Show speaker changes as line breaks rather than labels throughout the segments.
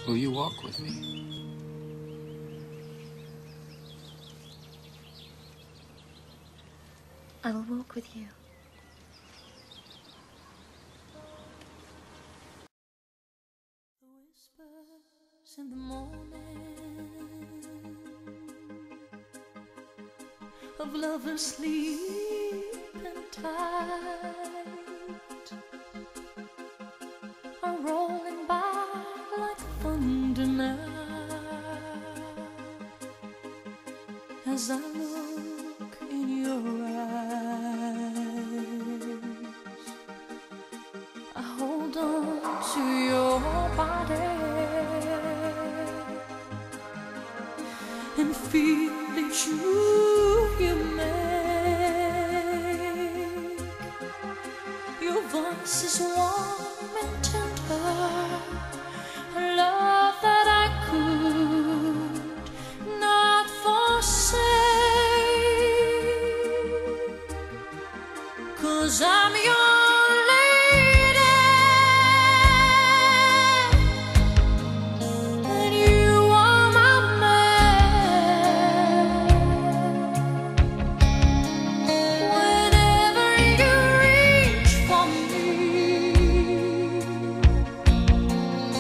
Will you walk with me?
I will walk with you.
The whispers in the morning of lovers sleeping tight are rolling by like thunder now as I look in your eyes. I hold on to your body and feel it's you make. Your voice is warm and tender, a love that I could not forsake, 'cause I'm your lady and you are my man. Whenever you reach for me,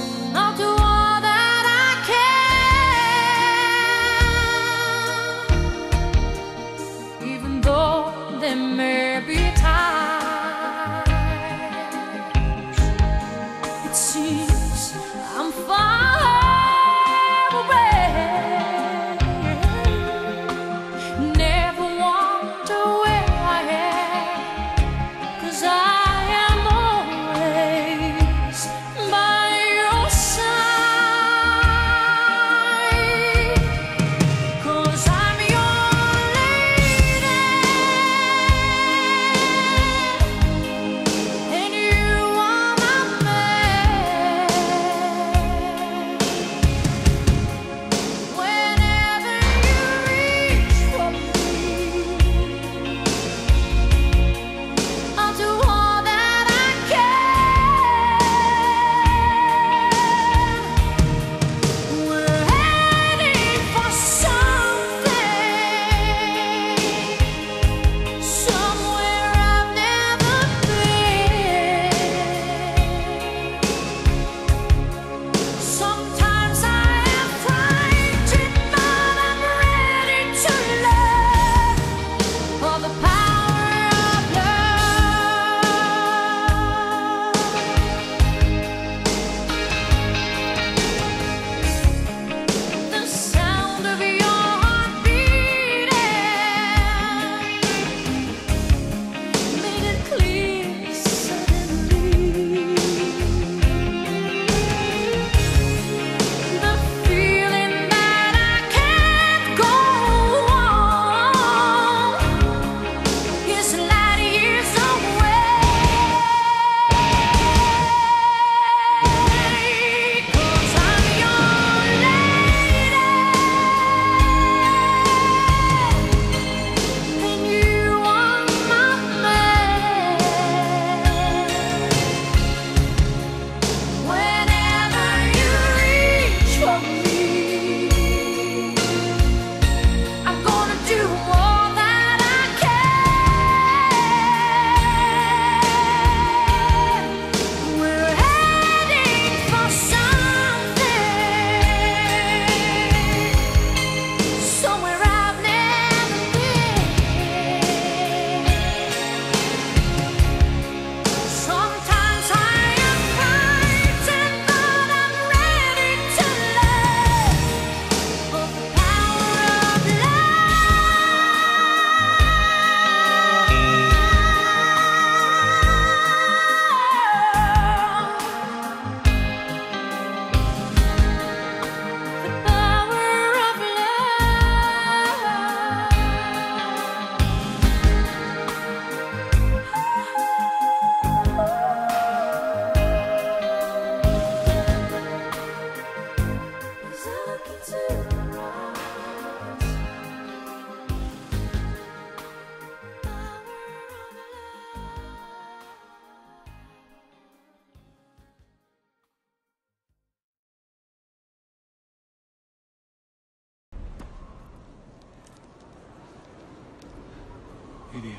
Lidia.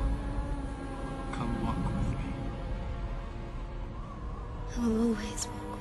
Come walk with me.
I will always walk